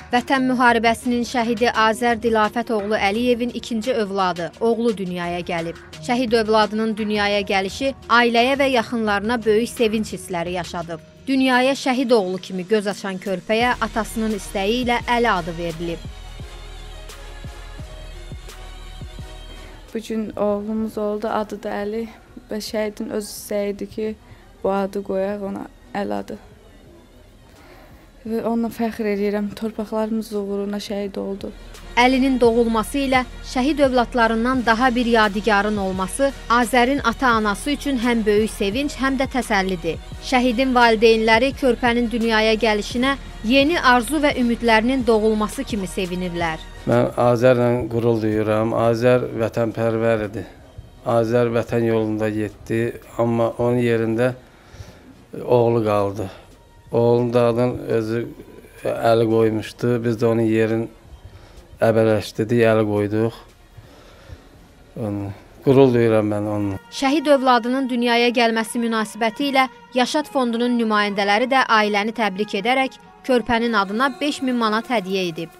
Vətən müharibəsinin şəhidi Azər Dilafət oğlu Əliyevin ikinci övladı, oğlu dünyaya gəlib. Şəhid övladının dünyaya gəlişi ailəyə və yaxınlarına böyük sevinç hissləri yaşadıb. Dünyaya şəhid oğlu kimi göz açan körpəyə atasının istəyi ilə Əli adı verilib. Bugün oğlumuz oldu, adı da Əli və şəhidin öz istəyidir ki, bu adı qoyaq ona, Əli adı. Və onunla fəxr edirəm, torpaqlarımız uğruna şəhid oldu. Əlinin doğulması ilə şəhid övladlarından daha bir yadigarın olması Azərin ata-anası üçün həm böyük sevinç, həm də təsəllidir. Şəhidin valideynləri körpənin dünyaya gəlişinə yeni arzu və ümidlərinin doğulması kimi sevinirlər. Mən Azərlə qürur duyuram. Azər vətənpərvərdir. Azər vətən yolunda getdi, amma onun yerində oğlu qaldı. Oğlunun da adını özü Əli qoymuşdu. Biz də onun yerini əbələşdirdik, Əli qoyduq. Qürur duyuram mən onunla. Şəhid övladının dünyaya gəlməsi münasibəti ilə Yaşad Fondunun nümayəndələri də ailəni təbrik edərək körpənin adına 5000 manat hədiyyə edib.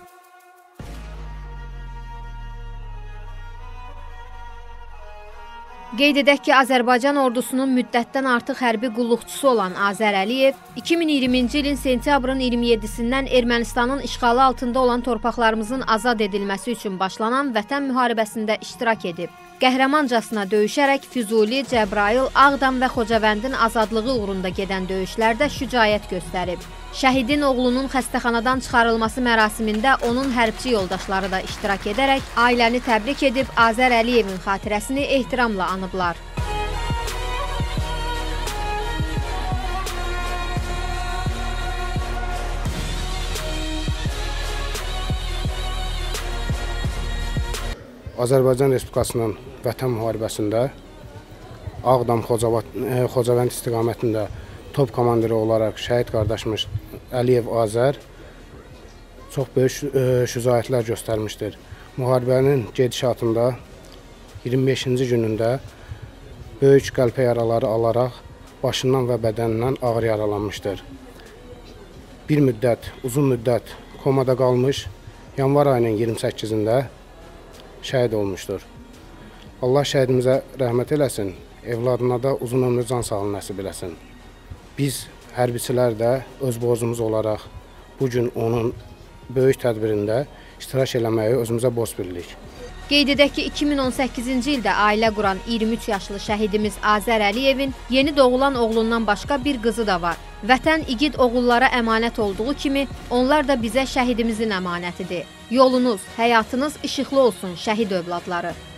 Qeyd edək ki, Azərbaycan ordusunun müddətdən artıq hərbi qulluqçusu olan Azər Əliyev 2020-ci ilin sentyabrın 27-sindən Ermənistanın işğalı altında olan torpaqlarımızın azad edilməsi üçün başlanan Vətən müharibəsində iştirak edib. Qəhrəmancasına döyüşərək Füzuli, Cəbrayıl, Ağdam və Xocavəndin azadlığı uğrunda gedən döyüşlərdə şücaət göstərib. Şəhidin oğlunun xəstəxanadan çıxarılması mərasimində onun hərbçi yoldaşları da iştirak edərək ailəni təbrik edib Azər Əliyevin xatirəsini ehtiramla anıblar. Azərbaycan Respublikasının Vətən müharibəsində Ağdam, Xocavənd istiqamətində top komandiri olaraq şəhid qardaşımız Əliyev Azər çox böyük şücaətlər göstərmişdir. Müharibənin gedişatında 25-ci günündə böyük qəlpə yaraları alaraq başından və bədənindən ağır yaralanmışdır. Bir müddət, uzun müddət komada qalmış, yanvar ayının 28-də şəhid olmuşdur. Allah şəhidimizə rəhmət eləsin, evladına da uzun ömrü can sağlığı nəsib eləsin. Biz hərbiçilər də öz borcumuz olaraq bugün onun böyük tədbirində iştirak eləməyi özümüzə borc bilirik. Qeyd edək ki, 2018-ci ildə ailə quran 23 yaşlı şəhidimiz Azər Əliyevin yeni doğulan oğlundan başqa bir qızı da var. Vətən igid oğullara əmanət olduğu kimi, onlar da bizə şəhidimizin əmanətidir. Yolunuz, həyatınız işıqlı olsun şəhid övladları.